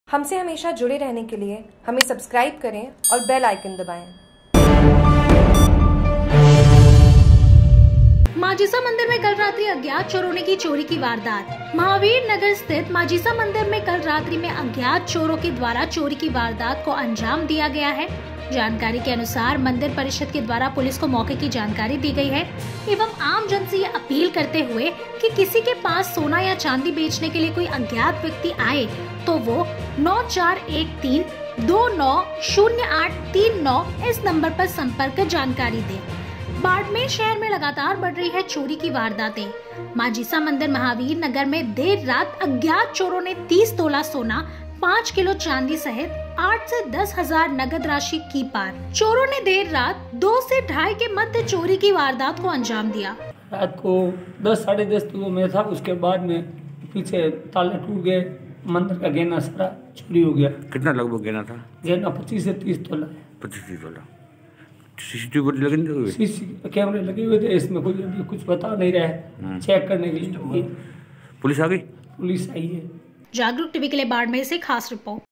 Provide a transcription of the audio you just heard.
हमसे हमेशा जुड़े रहने के लिए हमें सब्सक्राइब करें और बेल आइकन दबाएं। माजिसा मंदिर में कल रात्रि अज्ञात चोरों ने की चोरी की वारदात। महावीर नगर स्थित माजिसा मंदिर में कल रात्रि में अज्ञात चोरों के द्वारा चोरी की वारदात को अंजाम दिया गया है। जानकारी के अनुसार मंदिर परिषद के द्वारा पुलिस को मौके की जानकारी दी गई है एवं आम जन से ये अपील करते हुए कि किसी के पास सोना या चांदी बेचने के लिए कोई अज्ञात व्यक्ति आए तो वो 9413290839 इस नंबर पर संपर्क कर जानकारी दे। बाड़मेर शहर में लगातार बढ़ रही है चोरी की वारदातें। माजिसा मंदिर महावीर नगर में देर रात अज्ञात चोरों ने 30 तोला सोना, 5 किलो चांदी सहित 8 से 10 हजार नगद राशि की पार। चोरों ने देर रात 2 से 2:30 के मध्य चोरी की वारदात को अंजाम दिया। रात को 10 साढ़े 10 तो मैं था, उसके बाद में पीछे ताले टूट गए, मंदिर का गहना सारा चोरी हो गया। कितना लगभग गहना था? गहना 25 से 30 तोला है। 25-30 तोला। सीसीटीवी लगे हुए? सीसी कैमरे लगे हुए थे, इसमें कोई अभी कुछ बता नहीं रहा है। चेक करने के लिए पुलिस आ गई? पुलिस आई है। जागरूक टीवी के लिए बाड़मेर से खास रिपोर्ट।